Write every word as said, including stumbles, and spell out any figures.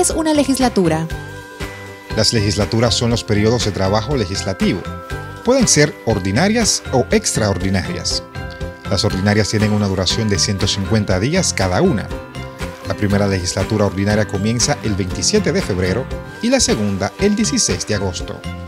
es una legislatura? Las legislaturas son los periodos de trabajo legislativo. Pueden ser ordinarias o extraordinarias. Las ordinarias tienen una duración de ciento cincuenta días cada una. La primera legislatura ordinaria comienza el veintisiete de febrero y la segunda el dieciséis de agosto.